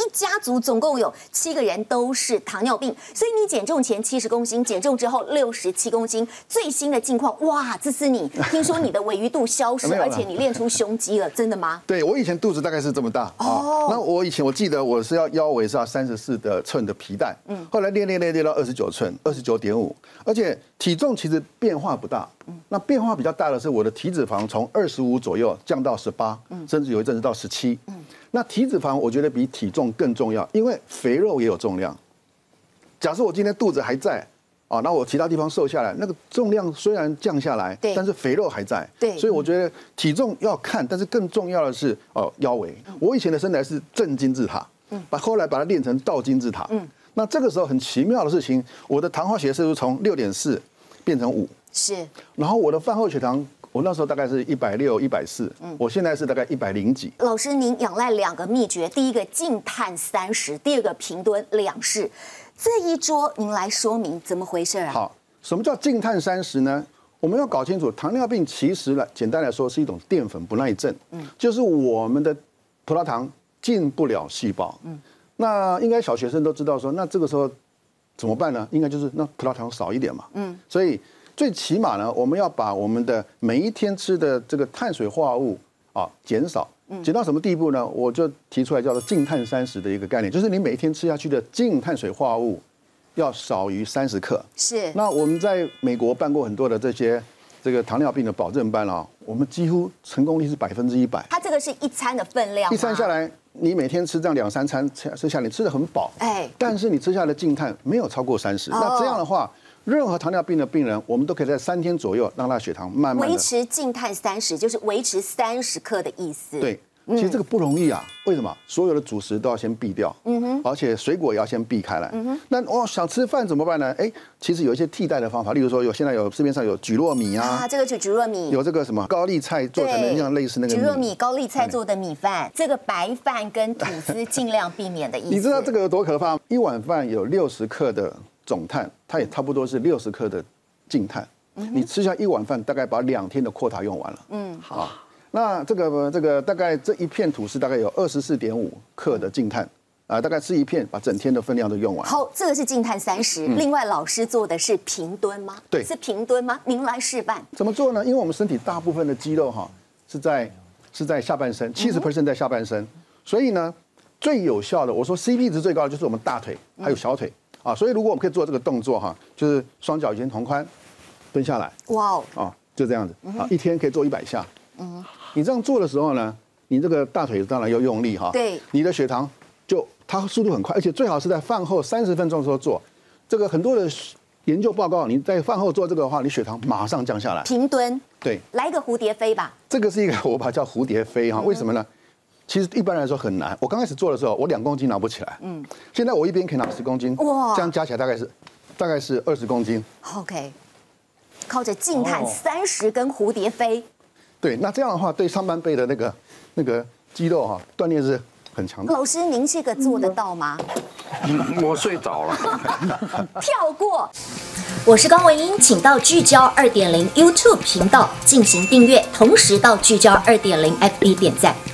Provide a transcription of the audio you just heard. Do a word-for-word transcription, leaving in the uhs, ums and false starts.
家族总共有七个人都是糖尿病，所以你减重前七十公斤，减重之后六十七公斤，最新的境况，哇，这是你听说你的尾鱼肚消失，而且你练出胸肌了，真的吗？ 对，我以前肚子大概是这么大哦。那我以前我记得我是要腰围是要三十四的寸的皮带，嗯，后来练练练练到二十九寸，二十九点五，而且体重其实变化不大。那变化比较大的是我的体脂肪从二十五左右降到十八，甚至有一阵子到十七。那体脂肪我觉得比体重更重要，因为肥肉也有重量。假设我今天肚子还在啊，那我其他地方瘦下来，那个重量虽然降下来，但是肥肉还在。 对， 所以我觉得体重要看，但是更重要的是哦腰围。我以前的身材是正金字塔，把后来把它练成倒金字塔。嗯，那这个时候很奇妙的事情，我的糖化血色素从六点四变成五。是，然后我的饭后血糖，我那时候大概是一百六、一百四，我现在是大概一百零几。 老师，您仰赖两个秘诀，第一个静碳三十，第二个平蹲两式。这一桌您来说明怎么回事啊？ 好，什么叫静碳三十呢？我们要搞清楚，糖尿病其实呢，简单来说是一种淀粉不耐症，嗯，就是我们的葡萄糖进不了细胞，嗯，那应该小学生都知道说，那这个时候怎么办呢？应该就是那葡萄糖少一点嘛，嗯，所以。最起码呢，我们要把我们的每一天吃的这个碳水化合物啊减少，减到什么地步呢？我就提出来叫做静碳三十的一个概念，就是你每天吃下去的净碳水化合物要少于三十克。 是。 那我们在美国办过很多的这些这个糖尿病的保证班啊，我们几乎成功率是百分之一百。 它这个是一餐的分量， 一餐下来，你每天吃这样两三餐，吃下来你吃得很饱，哎，但是你吃下来的净碳没有超过三十，那这样的话。任何糖尿病的病人，我们都可以在三天左右让他血糖慢慢维持静态三十，就是维持三十克的意思。 对，其实这个不容易啊。为什么？所有的主食都要先避掉，嗯哼，而且水果也要先避开来。嗯哼，那我想吃饭怎么办呢？哎，其实有一些替代的方法，例如说有现在有市面上有蒟蒻米啊， 啊，这个就蒟蒻米， 有这个什么高丽菜做成的像类似那个蒟蒻米、高丽菜做的米饭，这个白饭跟吐司尽量避免的意思。 你知道这个有多可怕？一碗饭有六十克的总碳，它也差不多是六十克的净碳。你吃下一碗饭，大概把两天的quota用完了。嗯，好。那这个这个大概这一片吐司大概有二十四点五克的净碳。啊，大概吃一片，把整天的分量都用完。 好，这个是静碳三十。嗯、另外，老师做的是平蹲吗？ 对， 是平蹲吗？您来示范。 怎么做呢？因为我们身体大部分的肌肉哈是在是在下半身，七十 percent 在下半身，所以呢，最有效的，我说 C P 值最高的就是我们大腿还有小腿啊。所以如果我们可以做这个动作哈，就是双脚先同宽，蹲下来。哇哦！啊，就这样子啊，一天可以做一百下。嗯，你这样做的时候呢，你这个大腿当然要用力哈。 对， 你的血糖。就它速度很快，而且最好是在饭后三十分钟的时候做。这个很多的研究报告，你在饭后做这个的话，你血糖马上降下来。 平蹲， 对， 来一个蝴蝶飞吧。 这个是一个我把它叫蝴蝶飞哈，为什么呢？其实一般来说很难。我刚开始做的时候，我两公斤拿不起来。嗯，现在我一边可以拿十公斤，哇，这样加起来大概是大概是二十公斤。 OK， 靠着静态三十跟蝴蝶飞。 对，那这样的话，对上半背的那个那个肌肉哈锻炼是。很强的。 老师，您这个做得到吗？ 我睡着了。 跳过。我是高文英，请到聚焦二点零 YouTube 频道进行订阅，同时到聚焦二点零 F B 点赞。